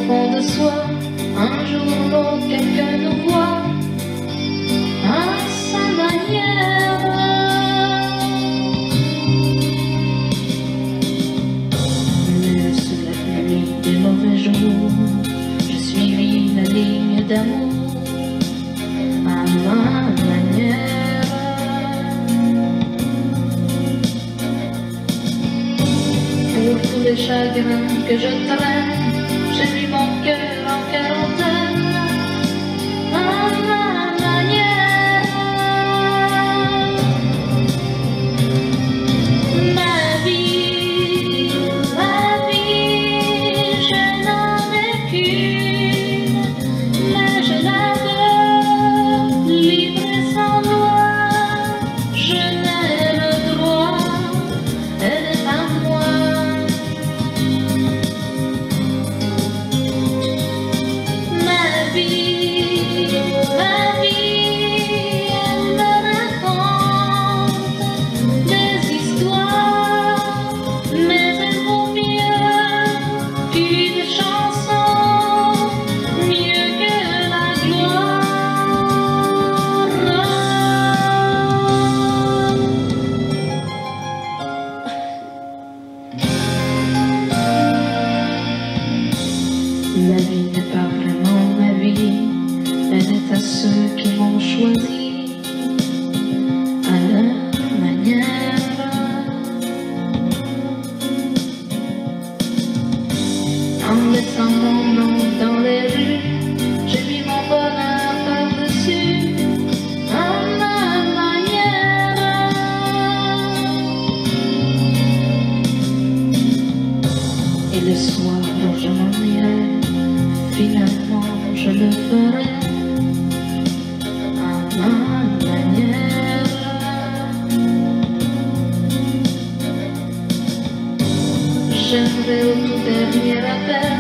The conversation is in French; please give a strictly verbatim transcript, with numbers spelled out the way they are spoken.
fond de soi, un jour ou l'autre quelqu'un nous voit à sa manière. Mais sous la pluie des mauvais jours, je suivis la ligne d'amour à ma manière. Pour tous les chagrins que je traîne, j'ai mis mon cœur en quarantaine à ma manière. Ma vie, ma vie, je n'en ai qu'une, mais je la veux libre et sans loi. Je n'ai le droit, elle est à moi. Ma vie, elle me raconte des histoires, mais elle vaut mieux qu'une chanson, mieux que la gloire. La vie n'est pas vraiment ma vie, elle est à ceux qui m'ont choisi à leur manière. En laissant mon nom dans les rues, j'ai mis mon bonheur par-dessus à ma manière. Et le soir où je m'ennuierai, finalement je le ferai à ma manière. J'aimerais au tout dernier appel